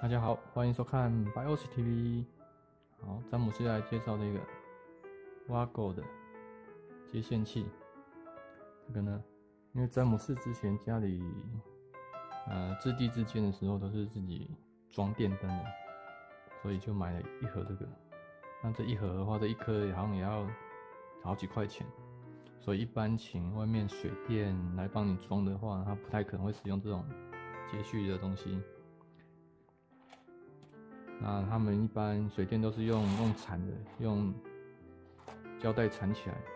大家好，欢迎收看 BIOS TV。好，詹姆斯来介绍这个 Wago 的接线器。这个呢，因为詹姆斯之前家里自地自建的时候都是自己装电灯的，所以就买了一盒这个。那这一盒的话，这一颗好像也要好几块钱，所以一般请外面水电来帮你装的话，他不太可能会使用这种接续的东西。那他们一般水电都是用缠的，用胶带缠起来。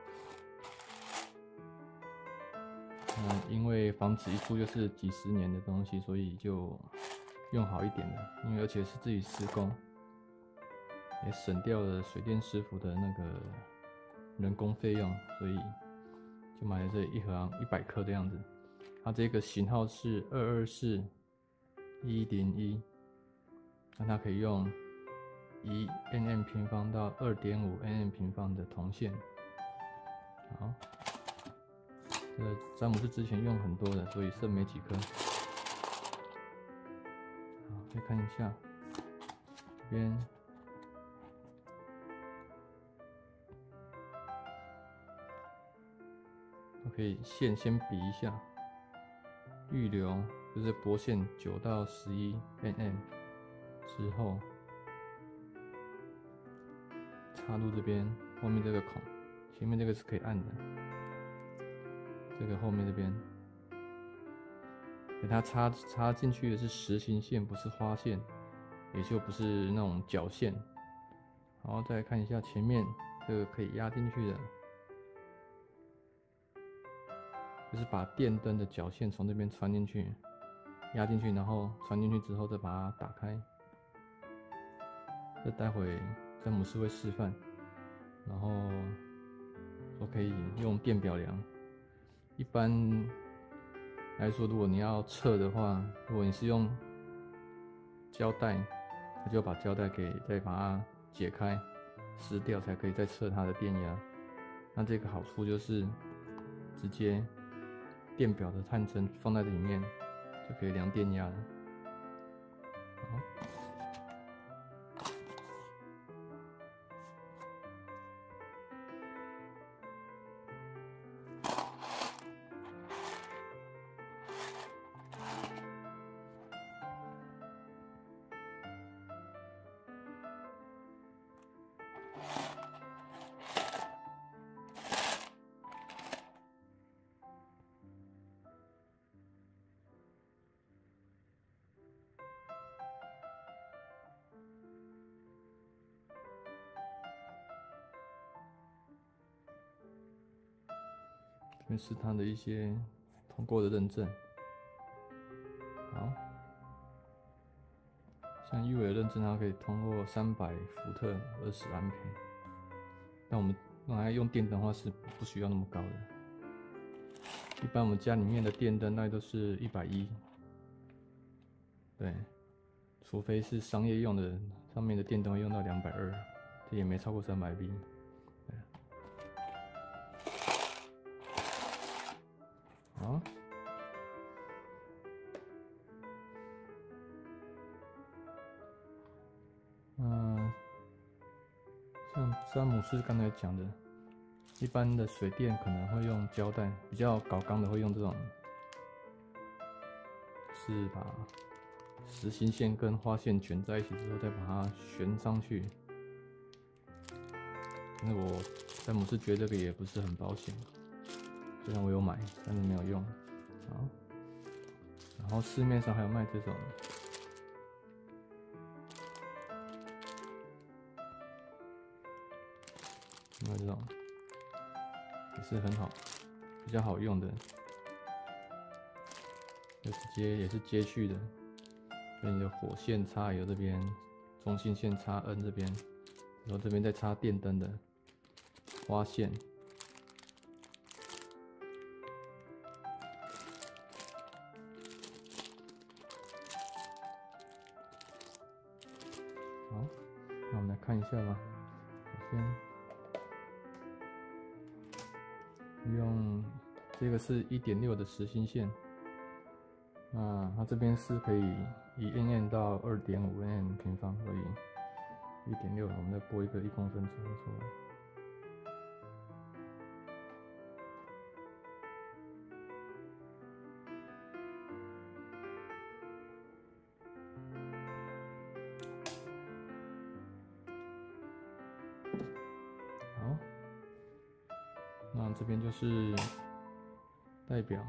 那因为房子一出就是几十年的东西，所以就用好一点的，因为而且是自己施工，也省掉了水电师傅的那个人工费用，所以就买了这一盒100颗的样子。它这个型号是224101。那它可以用1nm 平方到2.5nm 平方的铜线。好，这个詹姆斯之前用很多的，所以剩没几颗。好，可以看一下这边，我可以线先比一下，预留就是薄线9到11nm。之后插入这边后面这个孔，前面这个是可以按的，这个后面这边给它插进去的是实心线，不是花线，也就不是那种绞线。然后再来看一下前面这个可以压进去的，就是把电灯的绞线从这边穿进去，压进去，然后穿进去之后再把它打开。这待会詹姆斯会示范，然后说可以用电表量。一般来说，如果你要测的话，如果你是用胶带，那就把胶带再把它解开、撕掉，才可以再测它的电压。那这个好处就是直接电表的探针放在里面，就可以量电压了。好。这边是它的一些通过的认证。好，像 UL 认证，它可以通过300伏特20安培。但我们用电灯的话是不需要那么高的。一般我们家里面的电灯大概都是110。对，除非是商业用的，上面的电灯会用到220，这也没超过300V。对。好。像詹姆斯刚才讲的，一般的水电可能会用胶带，比较搞钢的会用这种，是把实心线跟花线卷在一起之后，再把它旋上去。但是詹姆斯觉得这个也不是很保险，虽然我有买，但是没有用。好，然后市面上还有卖这种。有这种也是很好，比较好用的，就直接也是接续的，跟你的火线插油这边，中心线插 N 这边，然后这边再插电灯的花线。好，那我们来看一下吧。首先用这个是1.6的实心线， 那它这边是可以以 nm 到2.5 nm 平方，所以1.6，我们再拨一个1公分左右出来。好，那这边就是代表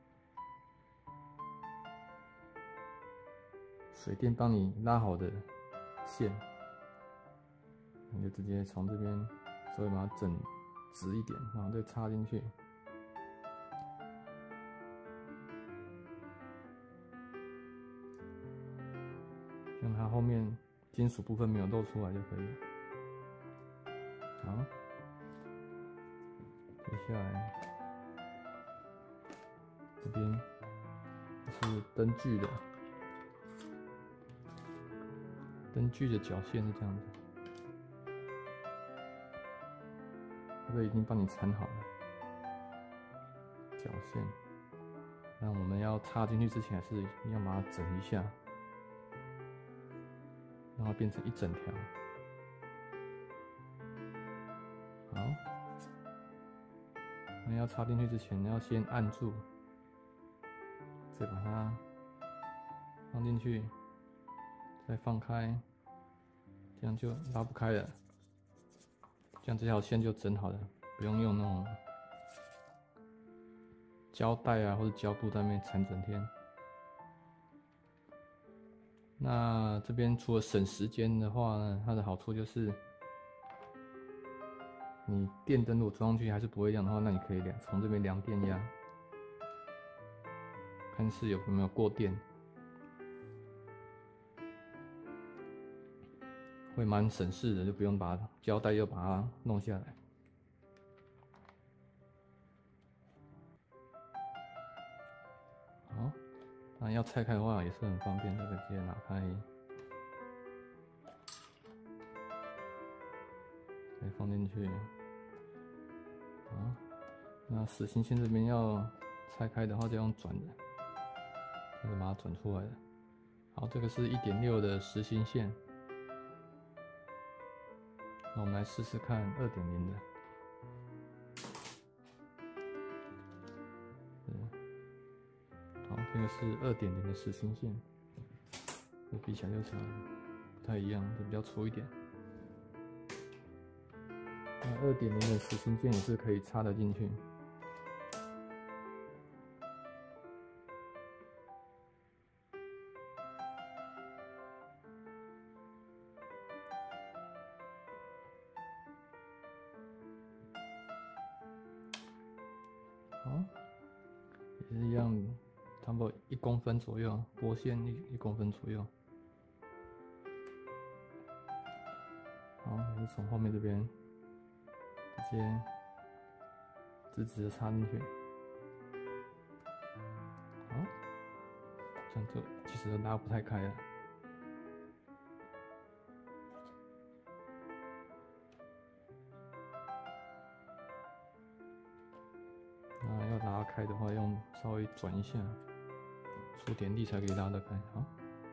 水电帮你拉好的线，你就直接从这边稍微把它整直一点，然后再插进去。让它后面金属部分没有露出来就可以了。好，接下来这边是灯具的，灯具的绞线是这样子，这个已经帮你缠好了绞线。那我们要插进去之前，还是要把它整一下，让它变成一整条。好，那要插进去之前，要先按住，再把它放进去，再放开，这样就拉不开了。这样这条线就整好了，不用用那种胶带啊或者胶布在那边缠整天。那这边除了省时间的话呢，它的好处就是，你电灯如果装上去还是不会亮的话，那你可以从这边量电压，看是有没有过电，会蛮省事的，就不用把胶带又把它弄下来。好，那要拆开的话也是很方便，这个直接拿开，再放进去。好，那实心线这边要拆开的话，就用转的，这个把它转出来了。好，这个是1.6的实心线。那我们来试试看2.0的。好，这个是2.0的实心线，这比起来就不太一样，这比较粗一点。那2.0的实心线也是可以插得进去。好，也是一样，差不多1公分左右，拨线1公分左右。好，我就从后面这边直接直直的插进去。好，这样就其实拉不太开了。那要拉开的话，用稍微转一下，出点力才可以拉得开。好。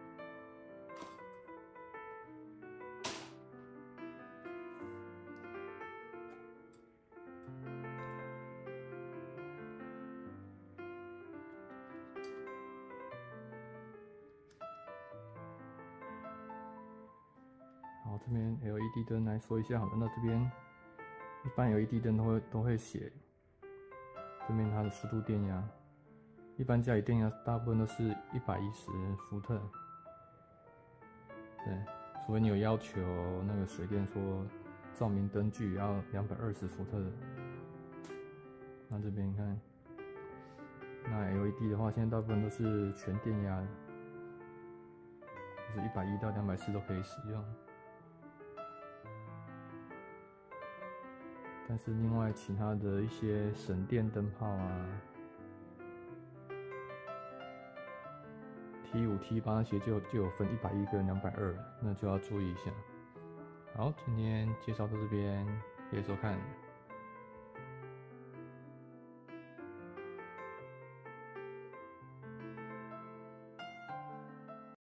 好，这边 LED 灯来说一下好了。那这边一般 LED 灯都会写这边它的适度电压，一般家里电压大部分都是110伏特。对，除非你有要求那个水电说照明灯具要220伏特的。那这边你看，那 LED 的话，现在大部分都是全电压的，就是110到240都可以使用。但是另外其他的一些省电灯泡啊 ，T5、T8那些就有分110跟220，那就要注意一下。好，今天介绍到这边，谢谢收看。